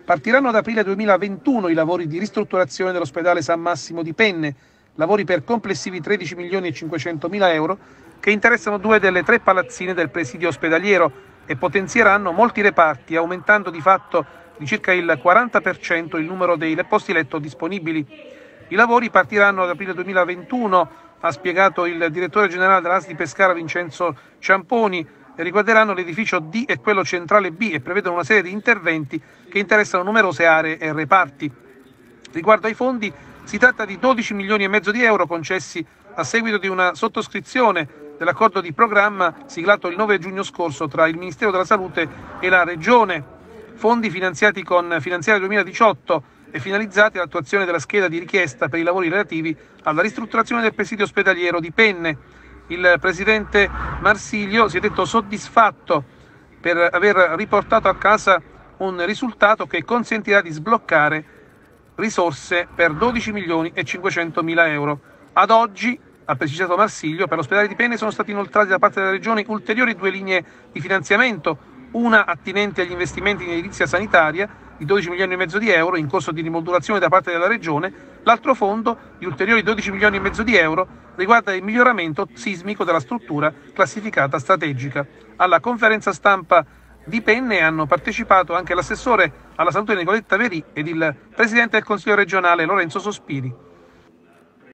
Partiranno ad aprile 2021 i lavori di ristrutturazione dell'ospedale San Massimo di Penne, lavori per complessivi 13 milioni e 500 mila euro che interessano 2 delle 3 palazzine del presidio ospedaliero e potenzieranno molti reparti, aumentando di fatto di circa il 40% il numero dei posti letto disponibili. I lavori partiranno ad aprile 2021, ha spiegato il direttore generale dell'ASL di Pescara Vincenzo Ciamponi, e riguarderanno l'edificio D e quello centrale B e prevedono una serie di interventi che interessano numerose aree e reparti. Riguardo ai fondi, si tratta di 12 milioni e mezzo di euro concessi a seguito di una sottoscrizione dell'accordo di programma siglato il 9 giugno scorso tra il Ministero della Salute e la Regione. Fondi finanziati con Finanziaria 2018 e finalizzati all'attuazione della scheda di richiesta per i lavori relativi alla ristrutturazione del presidio ospedaliero di Penne. Il presidente Marsilio si è detto soddisfatto per aver riportato a casa un risultato che consentirà di sbloccare risorse per 12 milioni e 500 mila euro. Ad oggi, ha precisato Marsilio, per l'ospedale di Penne sono stati inoltrati da parte della Regione ulteriori 2 linee di finanziamento, una attinente agli investimenti in edilizia sanitaria di 12 milioni e mezzo di euro in corso di rimodulazione da parte della Regione. L'altro fondo di ulteriori 12 milioni e mezzo di euro riguarda il miglioramento sismico della struttura classificata strategica. Alla conferenza stampa di Penne hanno partecipato anche l'assessore alla salute Nicoletta Verì ed il presidente del Consiglio regionale Lorenzo Sospiri.